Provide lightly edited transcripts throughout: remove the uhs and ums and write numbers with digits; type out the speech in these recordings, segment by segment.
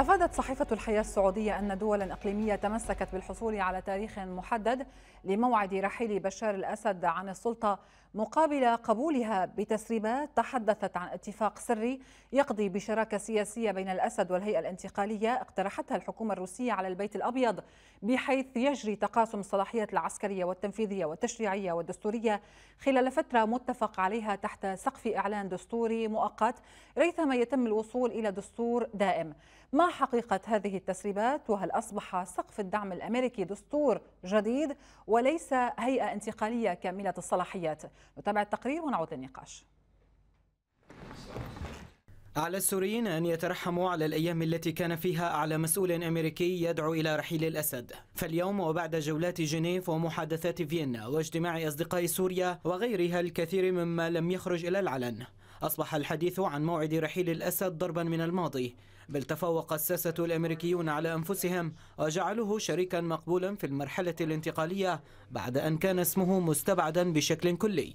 أفادت صحيفة الحياة السعودية أن دولا إقليمية تمسكت بالحصول على تاريخ محدد لموعد رحيل بشار الأسد عن السلطة مقابل قبولها بتسريبات تحدثت عن اتفاق سري يقضي بشراكة سياسية بين الأسد والهيئة الانتقالية اقترحتها الحكومة الروسية على البيت الأبيض، بحيث يجري تقاسم الصلاحيات العسكرية والتنفيذية والتشريعية والدستورية خلال فترة متفق عليها تحت سقف إعلان دستوري مؤقت ريثما يتم الوصول إلى دستور دائم. ما حقيقة هذه التسريبات؟ وهل أصبح سقف الدعم الأمريكي دستور جديد وليس هيئة انتقالية كاملة الصلاحيات؟ نتابع التقرير ونعود للنقاش. على السوريين أن يترحموا على الأيام التي كان فيها أعلى مسؤول أمريكي يدعو إلى رحيل الأسد. فاليوم وبعد جولات جنيف ومحادثات فيينا واجتماع أصدقاء سوريا وغيرها الكثير مما لم يخرج إلى العلن، أصبح الحديث عن موعد رحيل الأسد ضربا من الماضي، بل تفوق الساسة الأمريكيون على أنفسهم وجعلوه شريكا مقبولا في المرحلة الانتقالية بعد أن كان اسمه مستبعدا بشكل كلي.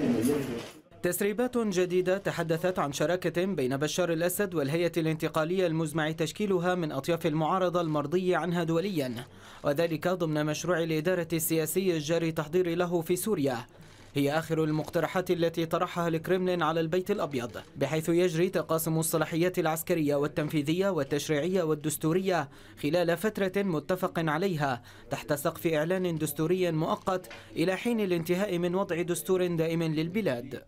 تسريبات جديدة تحدثت عن شراكة بين بشار الأسد والهيئة الانتقالية المزمع تشكيلها من أطياف المعارضة المرضي عنها دوليا، وذلك ضمن مشروع الإدارة السياسي الجاري تحضير له في سوريا. هي آخر المقترحات التي طرحها الكرملين على البيت الأبيض، بحيث يجري تقاسم الصلاحيات العسكرية والتنفيذية والتشريعية والدستورية خلال فترة متفق عليها تحت سقف إعلان دستوري مؤقت إلى حين الانتهاء من وضع دستور دائم للبلاد.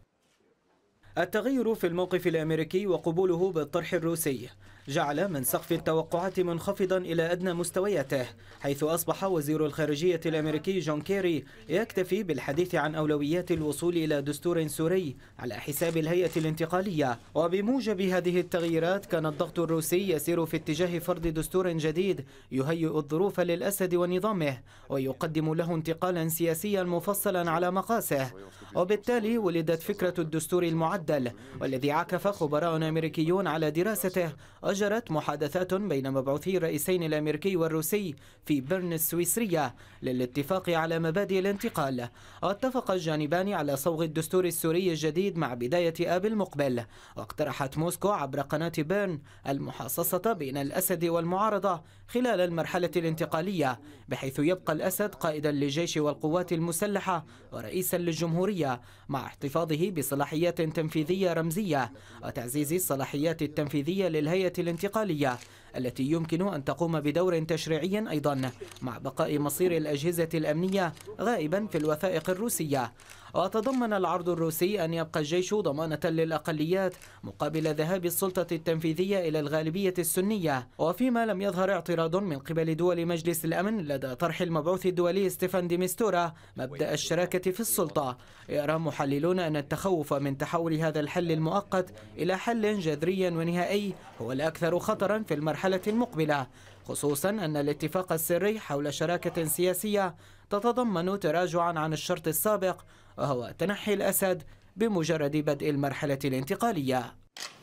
التغير في الموقف الأمريكي وقبوله بالطرح الروسي جعل من سقف التوقعات منخفضا إلى أدنى مستوياته، حيث أصبح وزير الخارجية الأمريكي جون كيري يكتفي بالحديث عن أولويات الوصول إلى دستور سوري على حساب الهيئة الانتقالية. وبموجب هذه التغييرات كان الضغط الروسي يسير في اتجاه فرض دستور جديد يهيئ الظروف للأسد ونظامه ويقدم له انتقالا سياسيا مفصلا على مقاسه، وبالتالي ولدت فكرة الدستور المعدل، والذي عكف خبراء أمريكيون على دراسته. أجرت محادثات بين مبعوثي الرئيسين الأمريكي والروسي في بيرن السويسرية للاتفاق على مبادئ الانتقال، واتفق الجانبان على صوغ الدستور السوري الجديد مع بداية آب المقبل. واقترحت موسكو عبر قناة بيرن المحاصصة بين الأسد والمعارضة خلال المرحلة الانتقالية، بحيث يبقى الأسد قائدا للجيش والقوات المسلحة ورئيسا للجمهورية، مع احتفاظه بصلاحيات تنفيذية رمزية وتعزيز الصلاحيات التنفيذية للهيئة الانتقالية التي يمكن أن تقوم بدور تشريعي أيضا، مع بقاء مصير الأجهزة الأمنية غائبا في الوثائق الروسية. وتضمن العرض الروسي أن يبقى الجيش ضمانة للأقليات مقابل ذهاب السلطة التنفيذية إلى الغالبية السنية، وفيما لم يظهر اعتراض من قبل دول مجلس الأمن لدى طرح المبعوث الدولي ستيفان دي ميستورا مبدأ الشراكة في السلطة. يرى محللون أن التخوف من تحول هذا الحل المؤقت إلى حل جذري ونهائي هو الأكثر خطرا في المرحلة المقبلة، خصوصا أن الاتفاق السري حول شراكة سياسية تتضمن تراجعا عن الشرط السابق، وهو تنحي الأسد بمجرد بدء المرحلة الانتقالية.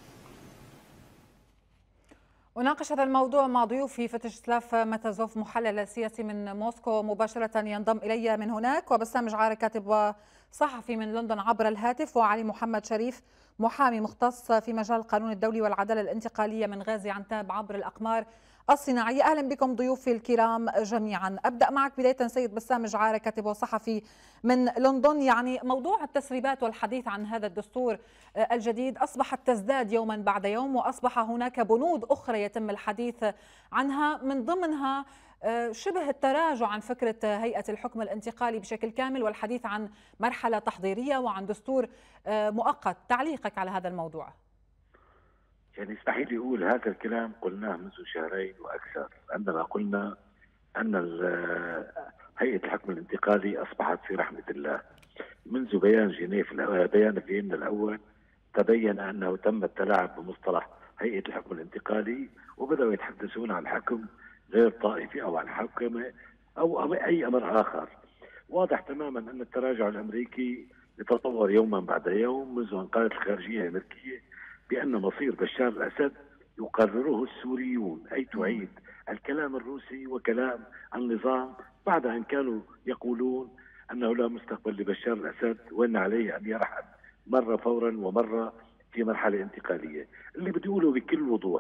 أناقش هذا الموضوع مع ضيوفي فتشسلاف ماتازوف محلل سياسي من موسكو مباشرة ينضم إلي من هناك، وبسام جعار كاتب وصحفي من لندن عبر الهاتف، وعلي محمد شريف محامي مختص في مجال القانون الدولي والعدالة الانتقالية من غازي عنتاب عبر الأقمار الصناعية. أهلا بكم ضيوفي الكرام جميعا. أبدأ معك بداية سيد بسام جعار كاتب وصحفي من لندن. يعني موضوع التسريبات والحديث عن هذا الدستور الجديد أصبحت تزداد يوما بعد يوم، وأصبح هناك بنود أخرى يتم الحديث عنها، من ضمنها شبه التراجع عن فكرة هيئة الحكم الانتقالي بشكل كامل والحديث عن مرحلة تحضيرية وعن دستور مؤقت. تعليقك على هذا الموضوع؟ يعني اسمحي لي أقول هذا الكلام قلناه منذ شهرين وأكثر، عندما قلنا أن هيئة الحكم الانتقالي أصبحت في رحمة الله. منذ بيان جنيف بيان فيينا الأول تبين أنه تم التلاعب بمصطلح هيئة الحكم الانتقالي، وبدأوا يتحدثون عن حكم غير طائفي أو عن حكم أو أي أمر آخر. واضح تماما أن التراجع الأمريكي يتطور يوما بعد يوم، منذ أن قالت الخارجية الأمريكية بأن مصير بشار الأسد يقرره السوريون، أي تعيد الكلام الروسي وكلام النظام بعد أن كانوا يقولون أنه لا مستقبل لبشار الأسد وأن عليه أن يرحل مرة فورا ومرة في مرحلة انتقالية. اللي بدي أقوله بكل وضوح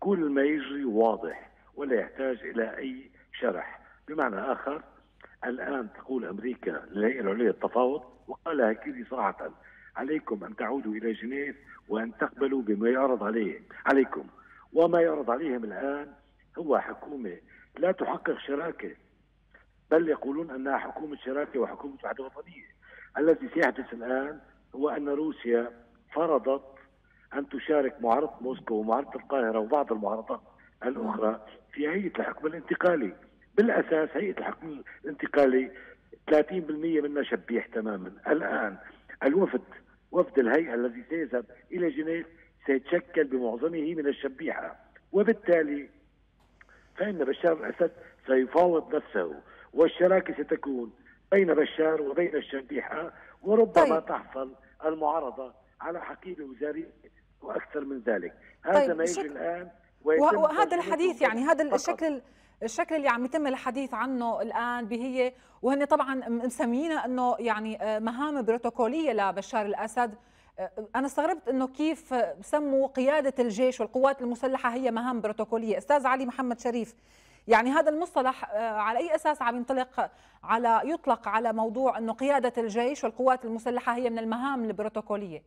كل ما يجري واضح ولا يحتاج إلى أي شرح. بمعنى آخر، الآن تقول أمريكا للهيئة العليا للتفاوض، وقال هكذا صراحة: عليكم أن تعودوا إلى جنيف وأن تقبلوا بما يعرض عليكم. وما يعرض عليهم الآن هو حكومة لا تحقق شراكة، بل يقولون أنها حكومة شراكة وحكومة وحدة وطنية. الذي سيحدث الآن هو أن روسيا فرضت أن تشارك معارضة موسكو ومعارضة القاهرة وبعض المعارضات الأخرى في هيئة الحكم الانتقالي. بالأساس هيئة الحكم الانتقالي 30% منها شبيح تماما. الآن وفد الهيئة الذي سيذهب إلى جنيف سيتشكل بمعظمه من الشبيحة، وبالتالي فإن بشار الأسد سيفاوض نفسه، والشراكة ستكون بين بشار وبين الشبيحة، وربما تحصل المعارضة على حقيبة وزارية وأكثر من ذلك. هذا ما يجري الآن، وهذا الحديث يعني هذا الشكل اللي عم يتم الحديث عنه الآن بهي، وهن طبعا مسمينها أنه يعني مهام بروتوكولية لبشار الأسد. أنا استغربت أنه كيف سموا قيادة الجيش والقوات المسلحة هي مهام بروتوكولية. أستاذ علي محمد شريف، يعني هذا المصطلح على أي أساس عم يطلق على موضوع أنه قيادة الجيش والقوات المسلحة هي من المهام البروتوكولية؟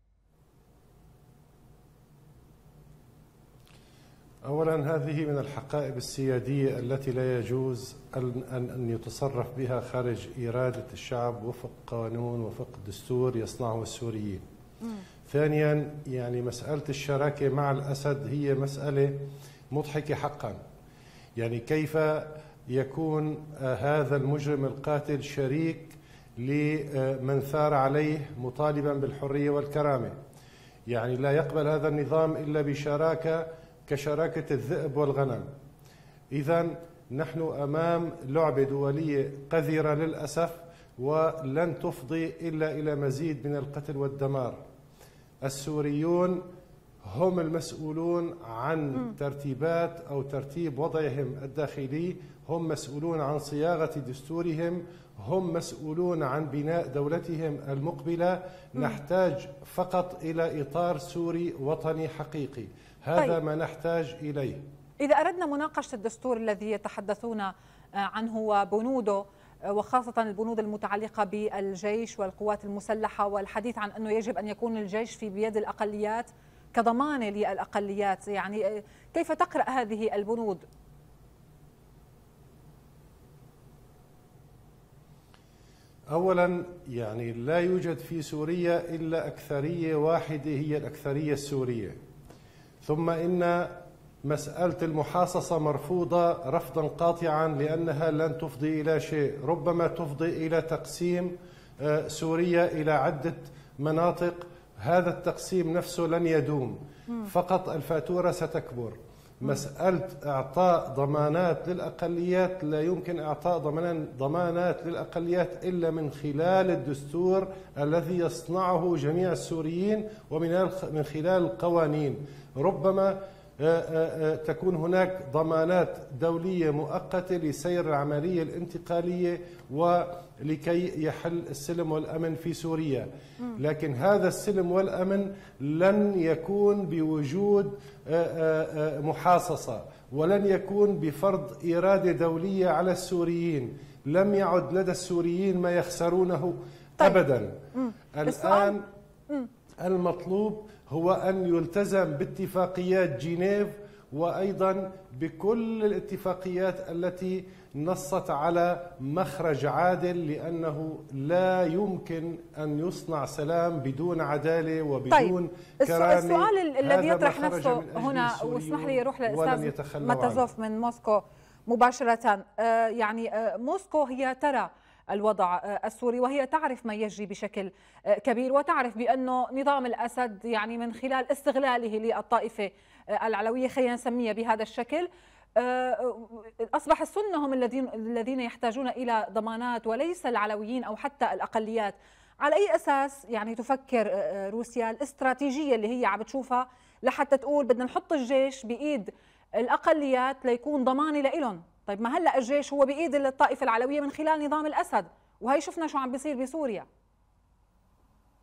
أولا، هذه من الحقائب السيادية التي لا يجوز أن يتصرف بها خارج إرادة الشعب وفق قانون وفق دستور يصنعه السوريين. ثانيا، يعني مسألة الشراكة مع الأسد هي مسألة مضحكة حقا. يعني كيف يكون هذا المجرم القاتل شريك لمن ثار عليه مطالبا بالحرية والكرامة؟ يعني لا يقبل هذا النظام إلا بشراكة كشراكة الذئب والغنم. إذن نحن أمام لعبة دولية قذرة للأسف، ولن تفضي إلا إلى مزيد من القتل والدمار. السوريون هم المسؤولون عن ترتيبات أو ترتيب وضعهم الداخلي، هم مسؤولون عن صياغة دستورهم، هم مسؤولون عن بناء دولتهم المقبلة. نحتاج فقط إلى إطار سوري وطني حقيقي. هذا ما نحتاج إليه. إذا أردنا مناقشة الدستور الذي يتحدثون عنه وبنوده، وخاصة البنود المتعلقة بالجيش والقوات المسلحة، والحديث عن أنه يجب أن يكون الجيش في بيد الأقليات كضمانة للأقليات، يعني كيف تقرأ هذه البنود؟ أولا، يعني لا يوجد في سوريا إلا أكثرية واحدة هي الأكثرية السورية. ثم إن مسألة المحاصصة مرفوضة رفضا قاطعا لأنها لن تفضي إلى شيء، ربما تفضي إلى تقسيم سوريا إلى عدة مناطق. هذا التقسيم نفسه لن يدوم، فقط الفاتورة ستكبر. مسألة إعطاء ضمانات للأقليات، لا يمكن إعطاء ضمانات للأقليات إلا من خلال الدستور الذي يصنعه جميع السوريين ومن خلال القوانين. ربما تكون هناك ضمانات دولية مؤقتة لسير العملية الانتقالية ولكي يحل السلم والأمن في سوريا، لكن هذا السلم والأمن لن يكون بوجود محاصصة، ولن يكون بفرض إرادة دولية على السوريين. لم يعد لدى السوريين ما يخسرونه أبدا. الآن المطلوب هو أن يلتزم باتفاقيات جنيف، وأيضا بكل الاتفاقيات التي نصت على مخرج عادل، لأنه لا يمكن أن يصنع سلام بدون عدالة وبدون كرامة. السؤال الذي يطرح نفسه هنا، واسمح لي أروح للأستاذ ماتازوف من موسكو مباشرة. يعني موسكو هي ترى الوضع السوري، وهي تعرف ما يجري بشكل كبير، وتعرف بأنه نظام الأسد يعني من خلال استغلاله للطائفة العلوية، خلينا نسميها بهذا الشكل، أصبح السنة هم الذين يحتاجون إلى ضمانات وليس العلويين أو حتى الأقليات. على أي أساس يعني تفكر روسيا الاستراتيجية اللي هي عم بتشوفها لحتى تقول بدنا نحط الجيش بإيد الأقليات ليكون ضماني لإلهم؟ طيب ما هلأ الجيش هو بإيد الطائفة العلوية من خلال نظام الأسد، وهي شفنا شو عم بيصير بسوريا.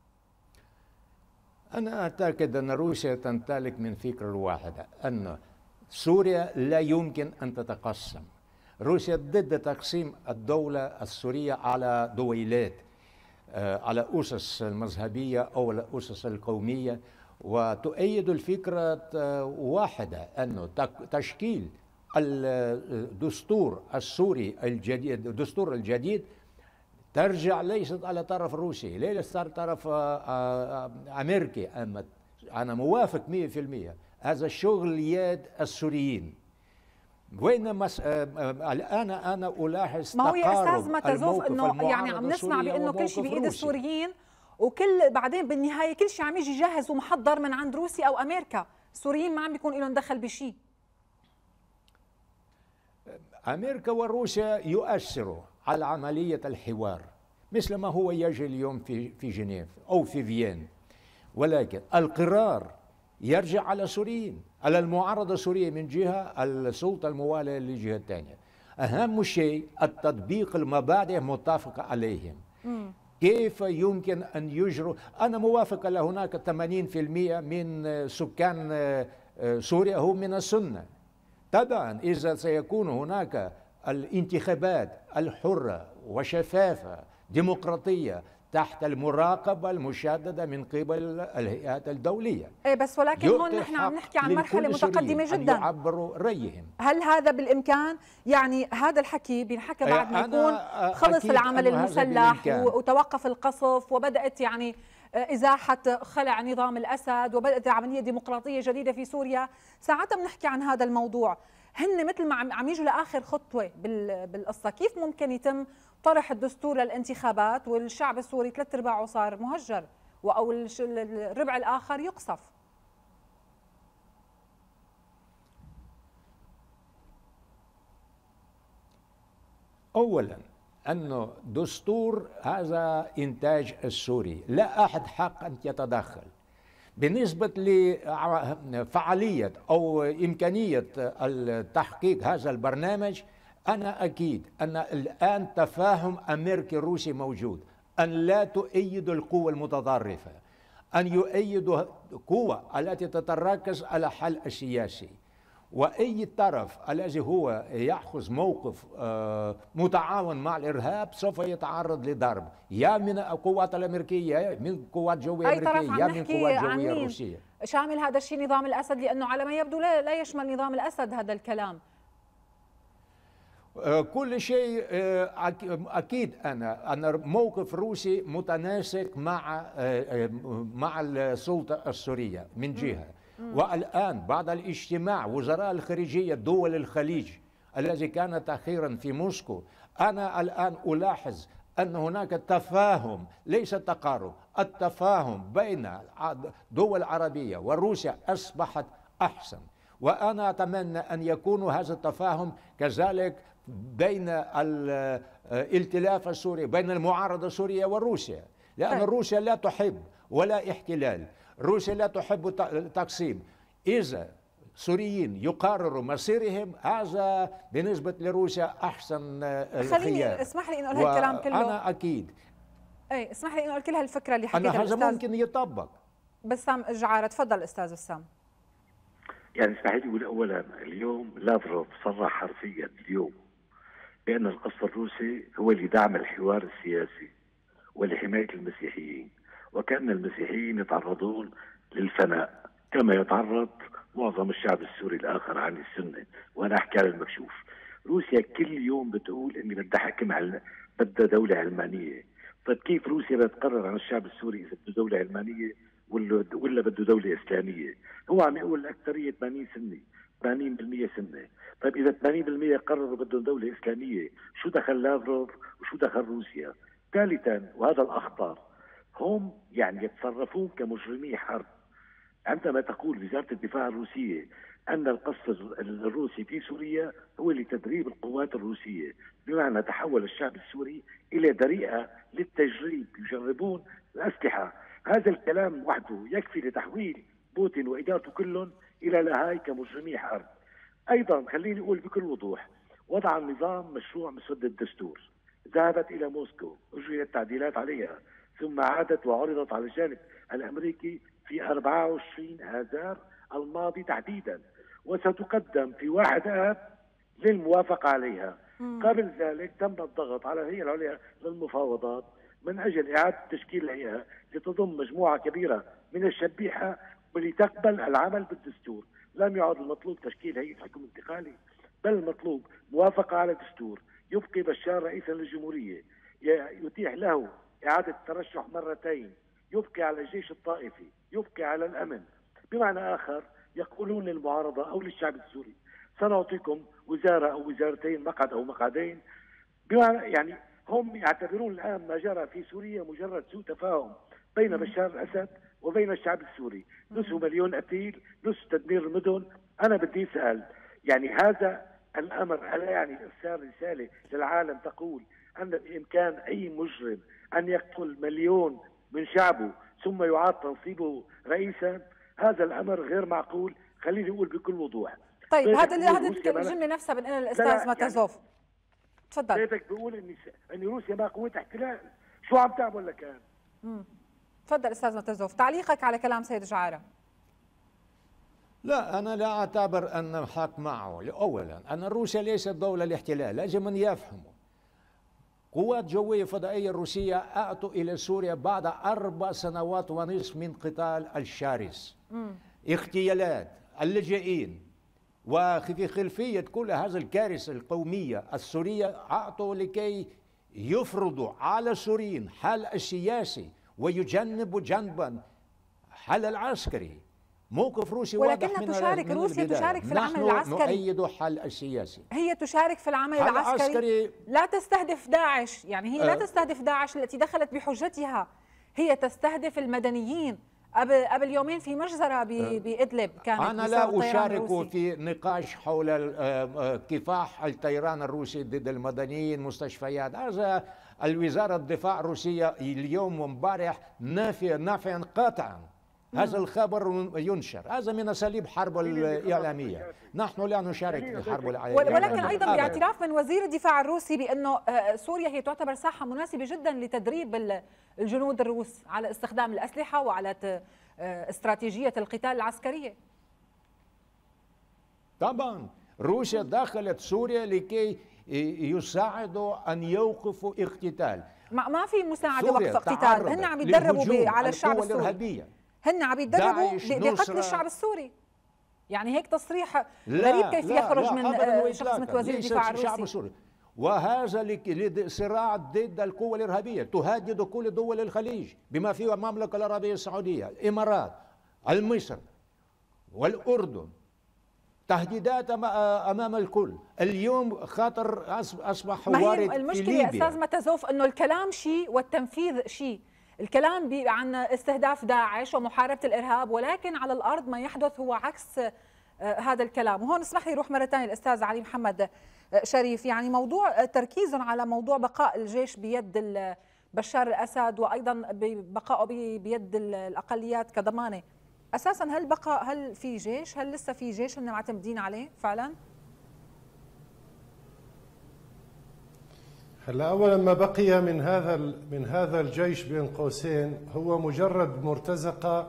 أنا أعتقد أن روسيا تمتلك من فكرة واحدة، أن سوريا لا يمكن أن تتقسم. روسيا ضد تقسيم الدولة السورية على دويلات، على أسس المذهبية أو الأسس القومية، وتؤيد الفكرة واحدة أنه تشكيل الدستور السوري الجديد، الدستور الجديد، ترجع ليست على طرف روسي، ليست على طرف أمريكي. أنا موافق 100%. هذا الشغل يد السوريين. وإنما الآن أنا ألاحظ ما هو يا تقارب أستاذ متزوف إنه يعني عم نسمع بأنه كل شيء بإيد السوريين، وكل بعدين بالنهاية كل شيء عم يجي جاهز ومحضر من عند روسيا أو أمريكا. السوريين ما عم بيكون لهم دخل بشيء. أمريكا وروسيا يؤثروا على عملية الحوار مثل ما هو يجري اليوم في جنيف أو في فيينا، ولكن القرار يرجع على السوريين، على المعارضة السورية من جهة، السلطة الموالية للجهة الثانية. أهم شيء التطبيق المبادئ المتفق عليهم. كيف يمكن أن يجروا؟ أنا موافق أن هناك 80% من سكان سوريا هم من السنة. طبعا إذا سيكون هناك الانتخابات الحرة وشفافة ديمقراطية تحت المراقبة المشددة من قبل الهيئات الدولية. ايه بس ولكن هون نحن عم نحكي عن مرحلة متقدمة جدا. أن يعبروا رأيهم. هل هذا بالإمكان؟ يعني هذا الحكي بينحكى بعد ما يكون خلص العمل المسلح وتوقف القصف وبدأت يعني إزاحة خلع نظام الأسد وبدأت عملية ديمقراطية جديدة في سوريا. ساعتها بنحكي عن هذا الموضوع. هن مثل ما عم يجوا لآخر خطوة بالقصة. كيف ممكن يتم طرح الدستور للانتخابات والشعب السوري 3/4 صار مهجر أو الربع الآخر يقصف؟ أولا أنه دستور هذا إنتاج السوري، لا أحد حق أن يتدخل. بالنسبة لفعالية أو إمكانية التحقيق هذا البرنامج، أنا أكيد أن الآن تفاهم أمريكي روسي موجود، أن لا تؤيد القوى المتطرفة، أن يؤيدوا القوى التي تتركز على الحل السياسي. وأي طرف الذي هو يأخذ موقف متعاون مع الإرهاب سوف يتعرض لضرب، يا من القوات الأمريكية، يا من قوات جوية أمريكية، يا من قوات جوية روسية. شامل هذا الشيء نظام الأسد؟ لأنه على ما يبدو لا يشمل نظام الأسد هذا الكلام. كل شيء أكيد أنا موقف روسي متناسق مع السلطة السورية من جهة. والآن بعد الاجتماع وزراء الخارجية دول الخليج الذي كان أخيرا في موسكو، أنا الآن ألاحظ أن هناك تفاهم ليس تقارب، التفاهم بين دول العربية وروسيا أصبحت أحسن. وأنا أتمنى أن يكون هذا التفاهم كذلك بين الائتلاف السوري، بين المعارضة السورية وروسيا، لأن روسيا لا تحب ولا احتلال، روسيا لا تحب التقسيم. إذا سوريين يقرروا مصيرهم هذا بالنسبة لروسيا أحسن الخيار. خليني اسمح لي إنه أقول هالكلام كله. أنا أكيد اسمح لي إنه أقول كل هالفكرة اللي حكيتها أنا هذا ممكن يطبق. بسام الجعارة، تفضل أستاذ بسام. يعني اسمح لي أقول أولا، اليوم لافروف صرح حرفيا اليوم بأن القصف الروسي هو لدعم الحوار السياسي ولحماية المسيحيين، وكأن المسيحيين يتعرضون للفناء كما يتعرض معظم الشعب السوري الآخر عن السنة. وأنا أحكي على المكشوف. روسيا كل يوم بتقول إني بدها حكم بدها دولة علمانية. طيب كيف روسيا بتقرر عن الشعب السوري إذا بده دولة علمانية ولا بده دولة إسلامية؟ هو عم يقول الأكثرية 80 سني، 80% سنة. طيب إذا 80% قرروا بدهم دولة إسلامية، شو دخل لافروف وشو دخل روسيا؟ ثالثا وهذا الأخطر، هم يعني يتصرفون كمجرمي حرب. عندما تقول وزارة الدفاع الروسية أن القصف الروسي في سوريا هو لتدريب القوات الروسية، بمعنى تحول الشعب السوري إلى ذريعة للتجريب، يجربون الأسلحة. هذا الكلام وحده يكفي لتحويل بوتين وإدارته كلهم إلى لاهاي كمجرمي حرب. أيضا خليني أقول بكل وضوح، وضع النظام مشروع مسودة الدستور، ذهبت إلى موسكو، أجريت تعديلات عليها، ثم عادت وعرضت على الجانب الأمريكي في 24 آذار الماضي تحديدا. وستقدم في 1 آب للموافقة عليها. قبل ذلك تم الضغط على الهيئة العليا للمفاوضات من أجل إعادة تشكيل الهيئة لتضم مجموعة كبيرة من الشبيحة ولتقبل العمل بالدستور. لم يعد المطلوب تشكيل هيئة حكم انتقالي، بل المطلوب موافقة على دستور يبقي بشار رئيسا للجمهورية، يتيح له إعادة الترشح مرتين، يبقي على الجيش الطائفي، يبقي على الأمن. بمعنى آخر يقولون للمعارضة أو للشعب السوري سنعطيكم وزارة أو وزارتين، مقعد أو مقعدين. بمعنى يعني هم يعتبرون الآن ما جرى في سوريا مجرد سوء تفاهم بين بشار الأسد وبين الشعب السوري، نصف مليون قتيل، نصف تدمير المدن. أنا بدي أسأل يعني هذا الأمر ألا يعني إرسال رسالة للعالم تقول أن بإمكان أي مجرم أن يقتل مليون من شعبه ثم يعاد تنصيبه رئيسا؟ هذا الأمر غير معقول. خليني أقول بكل وضوح. طيب هذا الجملة نفسها بنقلها للأستاذ ماتازوف. تفضل. بيتك بيقول إن روسيا ما قوة احتلال، شو عم تعمل لكان؟ تفضل أستاذ ماتازوف، تعليقك على كلام سيد جعارة. لا، أنا لا أعتبر أن الحق معه. أولا أن روسيا ليست دولة الاحتلال، يجب أن يفهموا. قوات جوية فضائية روسية أتوا إلى سوريا بعد 4 سنوات ونصف من قتال الشرس، اغتيالات، اللاجئين، وفي خلفية كل هذه الكارثة القومية السورية أعطوا لكي يفرضوا على السوريين حل السياسي ويجنبوا جنبا حل العسكري. موقف روسيا واضح ولكنها تشارك روسيا تشارك في العمل العسكري. نحن نؤيد حل السياسي. هي تشارك في العمل العسكري، لا تستهدف داعش. يعني هي لا تستهدف داعش التي دخلت بحجتها، هي تستهدف المدنيين. قبل يومين في مجزرة بإدلب كانت. أنا لا أشارك في نقاش حول كفاح الطيران الروسي ضد المدنيين، مستشفيات. هذا الوزارة الدفاع الروسية اليوم وامبارح نافيا قاطعا هذا الخبر ينشر. هذا من أساليب حرب الإعلامية. نحن لا نشارك في الحرب الإعلامية. ولكن أيضا باعتراف من وزير الدفاع الروسي بأنه سوريا هي تعتبر ساحة مناسبة جدا لتدريب الجنود الروس على استخدام الأسلحة وعلى استراتيجية القتال العسكرية. طبعا روسيا دخلت سوريا لكي يساعدوا أن يوقفوا اقتتال. ما في مساعدة وقف اقتتال، هن عم يتدربوا على الشعب السوري، هن عم يتدربوا بقتل الشعب السوري. يعني هيك تصريح غريب كيف يخرج من شخص مثل وزير الدفاع الروسي. وهذا صراع ضد القوى الإرهابية تهدد كل دول الخليج بما فيها المملكة العربية السعودية، الإمارات، مصر والأردن. تهديدات أمام الكل. اليوم خطر أصبح وارد في ليبيا. المشكلة يا أستاذ ماتازوف أنه الكلام شيء والتنفيذ شيء. الكلام عن استهداف داعش ومحاربة الإرهاب، ولكن على الأرض ما يحدث هو عكس هذا الكلام. وهون اسمح لي روح مرة ثانية الأستاذ علي محمد شريف. يعني موضوع تركيز على موضوع بقاء الجيش بيد بشار الأسد وأيضا بقائه بيد الأقليات كضمانة. أساسا هل في جيش؟ هل لسه في جيش هن معتمدين عليه فعلا؟ هلا اولا ما بقي من هذا الجيش بين قوسين هو مجرد مرتزقه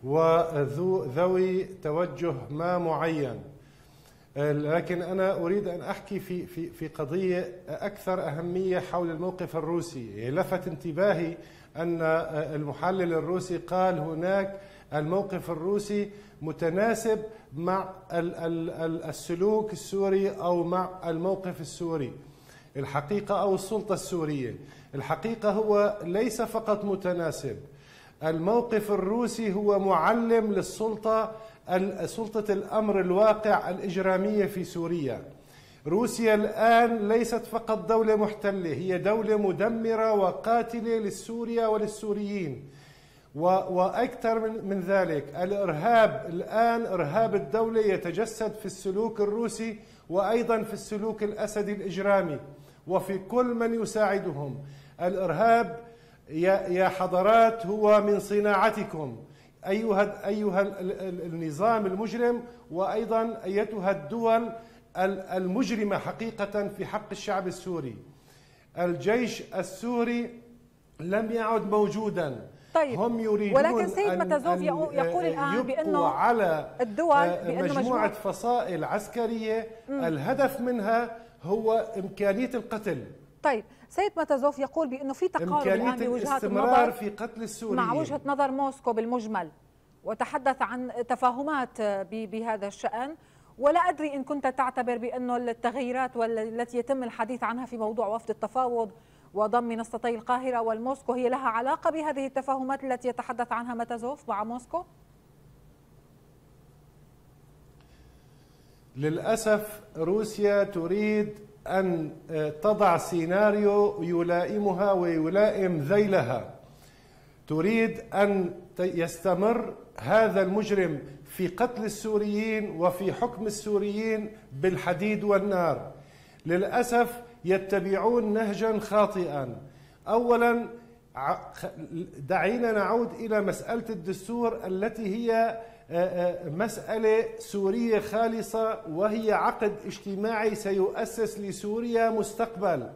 وذوي توجه ما معين. لكن انا اريد ان احكي في قضيه اكثر اهميه حول الموقف الروسي. لفت انتباهي ان المحلل الروسي قال هناك الموقف الروسي متناسب مع السلوك السوري او مع الموقف السوري. الحقيقة أو السلطة السورية، الحقيقة هو ليس فقط متناسب. الموقف الروسي هو معلم للسلطة، سلطة الأمر الواقع الإجرامية في سوريا. روسيا الآن ليست فقط دولة محتلة، هي دولة مدمرة وقاتلة للسوريا وللسوريين. وأكثر من ذلك، الإرهاب الآن إرهاب الدولة يتجسد في السلوك الروسي وأيضا في السلوك الأسدي الإجرامي وفي كل من يساعدهم. الإرهاب يا حضرات هو من صناعتكم أيها النظام المجرم، وأيضا أيتها الدول المجرمة حقيقة في حق الشعب السوري. الجيش السوري لم يعد موجودا. طيب. هم يريدون ولكن سيد ماتازوف يقول الآن بأنه على الدول مجموعة فصائل عسكرية الهدف منها هو إمكانية القتل. طيب سيد ماتازوف يقول بأنه في تقارب الآن بوجهات النظر في قتل السوريين مع وجهة نظر موسكو بالمجمل، وتحدث عن تفاهمات بهذا الشأن. ولا أدري إن كنت تعتبر بأنه التغييرات التي يتم الحديث عنها في موضوع وفد التفاوض وضم منصتي القاهرة والموسكو هي لها علاقة بهذه التفاهمات التي يتحدث عنها ماتازوف مع موسكو؟ للأسف روسيا تريد أن تضع سيناريو يلائمها ويلائم ذيلها. تريد أن يستمر هذا المجرم في قتل السوريين وفي حكم السوريين بالحديد والنار. للأسف يتبعون نهجا خاطئا. أولا دعينا نعود إلى مسألة الدستور التي هي مسألة سورية خالصة، وهي عقد اجتماعي سيؤسس لسوريا مستقبل.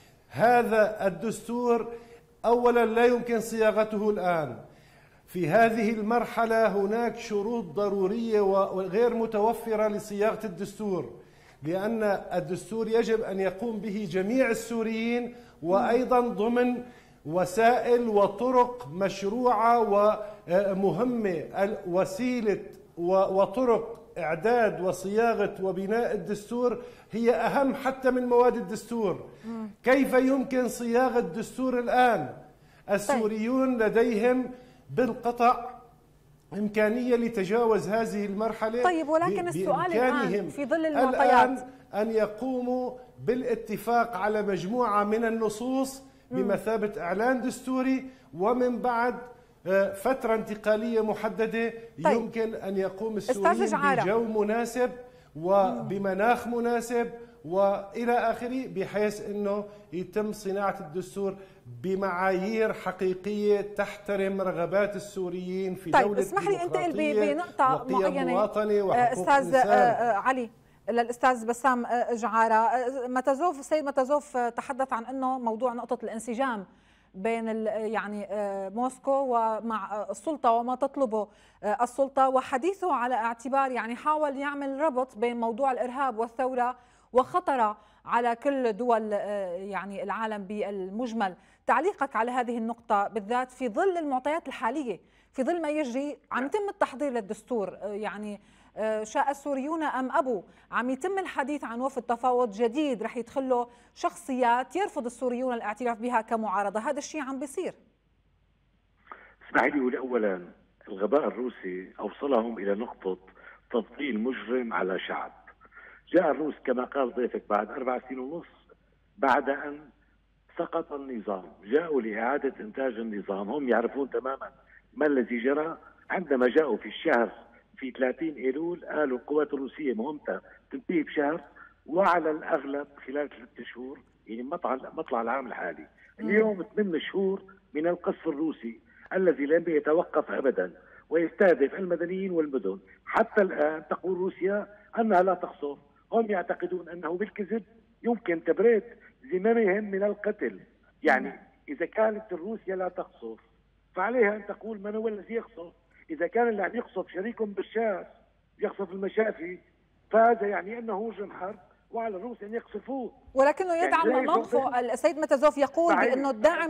هذا الدستور أولا لا يمكن صياغته الآن. في هذه المرحلة هناك شروط ضرورية وغير متوفرة لصياغة الدستور، لأن الدستور يجب أن يقوم به جميع السوريين، وأيضا ضمن وسائل وطرق مشروعة ومهمة. وسيلة وطرق إعداد وصياغة وبناء الدستور هي أهم حتى من مواد الدستور. كيف يمكن صياغة الدستور الآن؟ السوريون لديهم بالقطع إمكانية لتجاوز هذه المرحلة. طيب ولكن السؤال الآن في ظل المعطيات أن يقوموا بالاتفاق على مجموعة من النصوص بمثابة إعلان دستوري، ومن بعد فترة انتقالية محددة. طيب. يمكن أن يقوم السوريين بجو مناسب وبمناخ مناسب وإلى آخره، بحيث أنه يتم صناعة الدستور بمعايير حقيقية تحترم رغبات السوريين في طيب دولة اسمح لي انتقل بنقطة معينة أستاذ علي للأستاذ بسام جعارة. سيد ماتازوف تحدث عن أنه موضوع نقطة الانسجام بين يعني موسكو ومع السلطة وما تطلبه السلطة، وحديثه على اعتبار يعني حاول يعمل ربط بين موضوع الإرهاب والثورة وخطره على كل دول يعني العالم بالمجمل. تعليقك على هذه النقطة بالذات في ظل المعطيات الحالية، في ظل ما يجري عم يتم التحضير للدستور، يعني شاء السوريون أم أبوا عم يتم الحديث عن وفد تفاوض جديد رح يدخله شخصيات يرفض السوريون الاعتراف بها كمعارضة. هذا الشيء عم بيصير. اسمحي لي أقول أولا الغباء الروسي أوصلهم إلى نقطة تفضيل مجرم على شعب. جاء الروس كما قال ضيفك بعد 4 سنين ونص بعد أن سقط النظام، جاءوا لإعادة إنتاج النظام. هم يعرفون تماما ما الذي جرى عندما جاءوا في الشهر في 30 أيلول قالوا القوات الروسية مهمتها تنتهي بشهر، وعلى الأغلب خلال 3 شهور، يعني مطلع العام الحالي. اليوم 8 شهور من القصف الروسي الذي لم يتوقف أبدا ويستهدف المدنيين والمدن. حتى الآن تقول روسيا أنها لا تقصف. هم يعتقدون أنه بالكذب يمكن تبريد ذممهم من القتل. يعني إذا كانت روسيا لا تقصف فعليها أن تقول من هو الذي يقصف. إذا كان اللي عم يقصف شريكهم بالشاس يقصف المشافي فهذا يعني أنه مجرم حرب وعلى الروس أن يقصفوه. ولكنه يدعم يعني موقفه. السيد ماتازوف يقول بأنه الداعم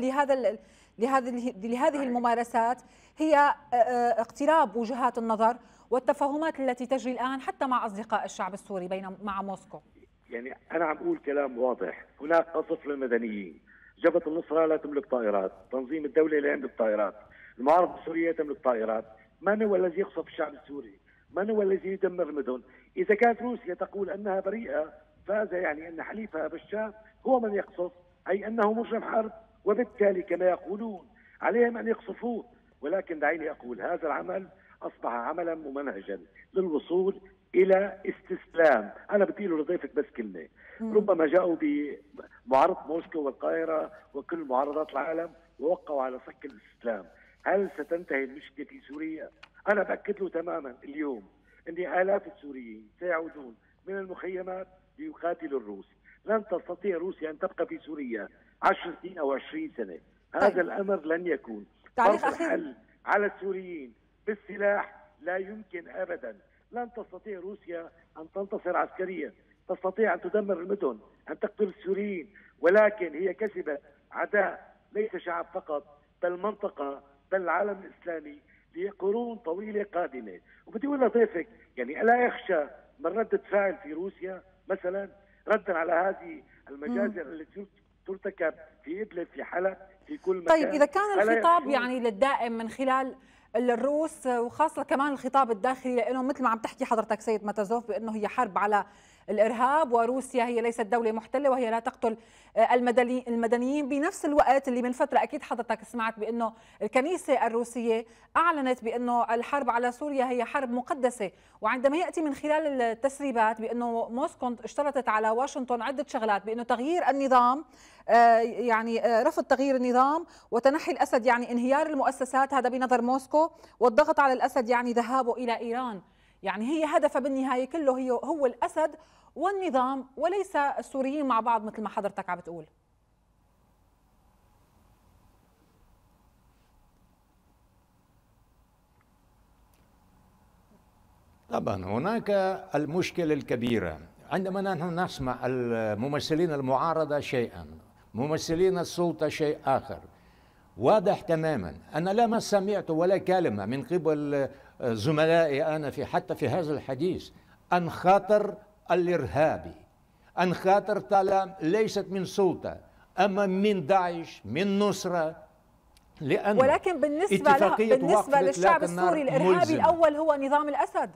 لهذه الممارسات هي اقتراب وجهات النظر والتفاهمات التي تجري الآن حتى مع أصدقاء الشعب السوري مع موسكو. يعني أنا عم أقول كلام واضح. هناك قصف للمدنيين، جبهة النصرة لا تملك طائرات، تنظيم الدولة لا يملك طائرات، المعارضة السورية تملك طائرات. من هو الذي يقصف الشعب السوري؟ من هو الذي يدمر المدن؟ إذا كانت روسيا تقول أنها بريئة فهذا يعني أن حليفها بشار هو من يقصف، أي أنه مجرم حرب، وبالتالي كما يقولون عليهم أن يقصفوه. ولكن دعيني أقول هذا العمل أصبح عملا ممنهجا للوصول إلى استسلام. أنا بدي له لضيفك بس كلمة. ربما جاءوا بمعارضة موسكو والقاهرة وكل معارضات العالم ووقعوا على صك الاستسلام. هل ستنتهي المشكلة في سوريا؟ أنا بأكد له تماما اليوم أن آلاف السوريين سيعودون من المخيمات ليقاتلوا الروس. لن تستطيع روسيا أن تبقى في سوريا 10 سنين أو 20 سنة. هذا الأمر لن يكون. تعليق فرض أخير الحل على السوريين بالسلاح لا يمكن أبدا. لن تستطيع روسيا أن تنتصر عسكريا، تستطيع أن تدمر المدن، أن تقتل السوريين، ولكن هي كسبت عداء ليس شعب فقط بل منطقة بل العالم الإسلامي لقرون طويلة قادمة. وبدي أقول لضيفك يعني ألا يخشى من ردة فعل في روسيا مثلا ردا على هذه المجازر التي ترتكب في إدلب، في حلب، في كل مكان؟ طيب إذا كان الخطاب يعني للدائم من خلال الروس، وخاصة كمان الخطاب الداخلي، لأنه مثل ما عم تحكي حضرتك سيد ماتازوف بأنه هي حرب على الإرهاب، وروسيا هي ليست دولة محتلة وهي لا تقتل المدنيين. بنفس الوقت اللي من فترة أكيد حضرتك سمعت بأنه الكنيسة الروسية أعلنت بأنه الحرب على سوريا هي حرب مقدسة، وعندما يأتي من خلال التسريبات بأنه موسكو اشترطت على واشنطن عدة شغلات، بأنه تغيير النظام، يعني رفض تغيير النظام وتنحي الأسد يعني انهيار المؤسسات، هذا بنظر موسكو، والضغط على الأسد يعني ذهابه إلى إيران. يعني هي هدفها بالنهاية كله هو الأسد والنظام وليس السوريين مع بعض مثل ما حضرتك عم بتقول. طبعا هناك المشكلة الكبيرة عندما نحن نسمع الممثلين المعارضة شيئا، ممثلين السلطة شيء آخر. واضح تماما أنا لما سمعت ولا كلمة من قبل زملائي أنا حتى في هذا الحديث عن خطر الإرهابي، عن خطر ليست من سلطة أما من داعش، من نصرة. لأن ولكن بالنسبة للشعب السوري الإرهابي الأول هو نظام الأسد.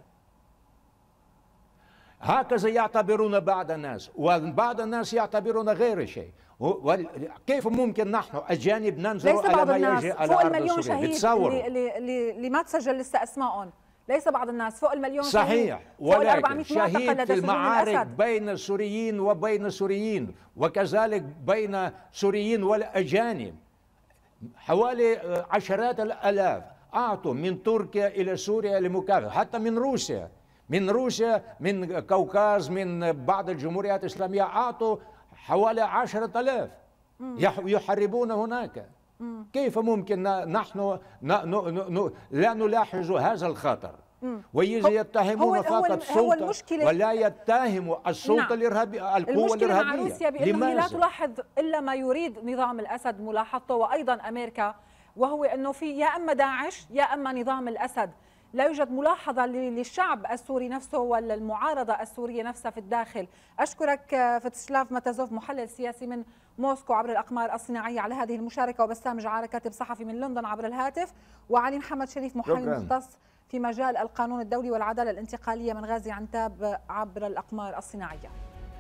هكذا يعتبرون بعض الناس، وبعض الناس يعتبرون غير شيء. كيف ممكن نحن أجانب ننظر ليس على بعض ما الناس يجري على فوق أرض المليون سوريا؟ شهيد اللي ما تسجل لسه أسمائهم، ليس بعض الناس فوق المليون صحيح، شهيد، فوق ولكن شهيد في المعارك الأسد. بين السوريين وبين السوريين، وكذلك بين سوريين والأجانب. حوالي عشرات الآلاف أعطوا من تركيا إلى سوريا لمكافحة، حتى من روسيا، من كوكاز، من بعض الجمهوريات الإسلامية أعطوا حوالي 10,000 يحاربون هناك. كيف ممكن نحن لا نلاحظ هذا الخطر؟ ويتهمون فقط السلطة ولا يتهموا السلطة الإرهابية، القوة الإرهابية. المشكلة مع روسيا بأنه هي لا تلاحظ إلا ما يريد نظام الأسد ملاحظته، وأيضا أمريكا، وهو أنه في يا أما داعش يا أما نظام الأسد. لا يوجد ملاحظة للشعب السوري نفسه ولا المعارضة السورية نفسها في الداخل. أشكرك فتسلاف ماتازوف محلل سياسي من موسكو عبر الأقمار الصناعية على هذه المشاركة، وبسام جعارة كاتب صحفي من لندن عبر الهاتف، وعلي محمد شريف محلل مختص في مجال القانون الدولي والعدالة الانتقالية من غازي عنتاب عبر الأقمار الصناعية.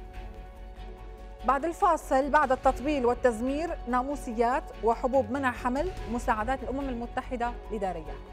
بعد الفاصل، بعد التطبيل والتزمير، ناموسيات وحبوب منع حمل، مساعدات الأمم المتحدة الإدارية.